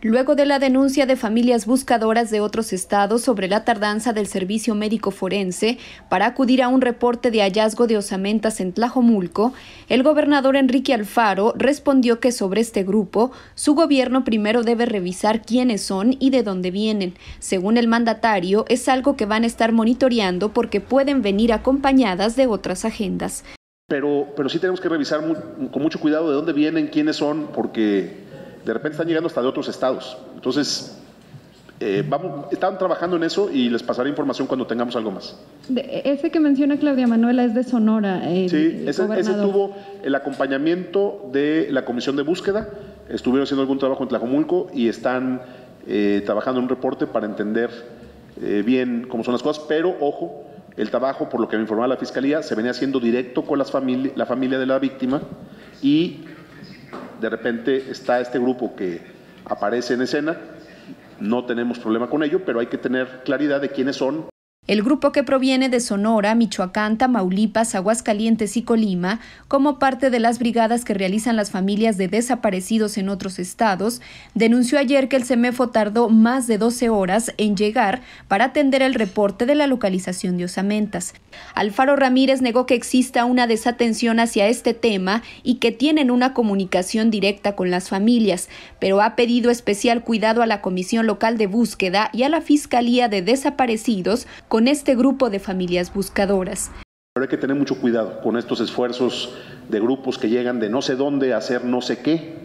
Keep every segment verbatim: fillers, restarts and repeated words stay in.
Luego de la denuncia de familias buscadoras de otros estados sobre la tardanza del servicio médico forense para acudir a un reporte de hallazgo de osamentas en Tlajomulco, el gobernador Enrique Alfaro respondió que sobre este grupo, su gobierno primero debe revisar quiénes son y de dónde vienen. Según el mandatario, es algo que van a estar monitoreando porque pueden venir acompañadas de otras agendas. Pero, pero sí tenemos que revisar muy, con mucho cuidado de dónde vienen, quiénes son, porque de repente están llegando hasta de otros estados. Entonces, eh, vamos, están trabajando en eso y les pasaré información cuando tengamos algo más. De, ese que menciona Claudia Manuela es de Sonora. El, sí, ese, ese tuvo el acompañamiento de la comisión de búsqueda. Estuvieron haciendo algún trabajo en Tlajomulco y están eh, trabajando en un reporte para entender eh, bien cómo son las cosas, pero ojo, el trabajo, por lo que me informó la Fiscalía, se venía haciendo directo con las famili- la familia de la víctima y de repente está este grupo que aparece en escena. No tenemos problema con ello, pero hay que tener claridad de quiénes son. El grupo, que proviene de Sonora, Michoacán, Tamaulipas, Aguascalientes y Colima, como parte de las brigadas que realizan las familias de desaparecidos en otros estados, denunció ayer que el CEMEFO tardó más de doce horas en llegar para atender el reporte de la localización de osamentas. Alfaro Ramírez negó que exista una desatención hacia este tema y que tienen una comunicación directa con las familias, pero ha pedido especial cuidado a la Comisión Local de Búsqueda y a la Fiscalía de Desaparecidos con este grupo de familias buscadoras. Pero hay que tener mucho cuidado con estos esfuerzos de grupos que llegan de no sé dónde a hacer no sé qué.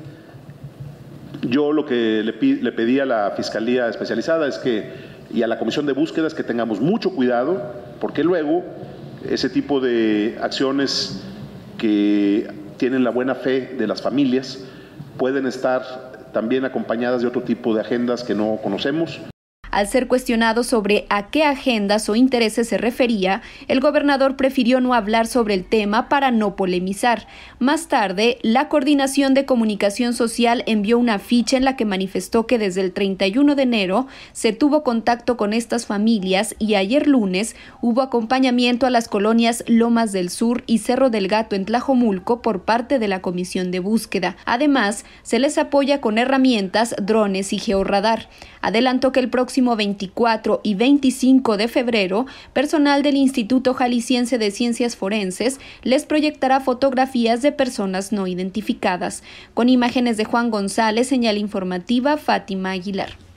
Yo lo que le, le pedí a la Fiscalía Especializada es que, y a la Comisión de Búsqueda, es que tengamos mucho cuidado, porque luego ese tipo de acciones que tienen la buena fe de las familias pueden estar también acompañadas de otro tipo de agendas que no conocemos. Al ser cuestionado sobre a qué agendas o intereses se refería, el gobernador prefirió no hablar sobre el tema para no polemizar. Más tarde, la Coordinación de Comunicación Social envió una afiche en la que manifestó que desde el treinta y uno de enero se tuvo contacto con estas familias y ayer lunes hubo acompañamiento a las colonias Lomas del Sur y Cerro del Gato en Tlajomulco por parte de la Comisión de Búsqueda. Además, se les apoya con herramientas, drones y georradar. Adelantó que el próximo veinticuatro y veinticinco de febrero, personal del Instituto Jalisciense de Ciencias Forenses les proyectará fotografías de personas no identificadas. Con imágenes de Juan González, señal informativa Fátima Aguilar.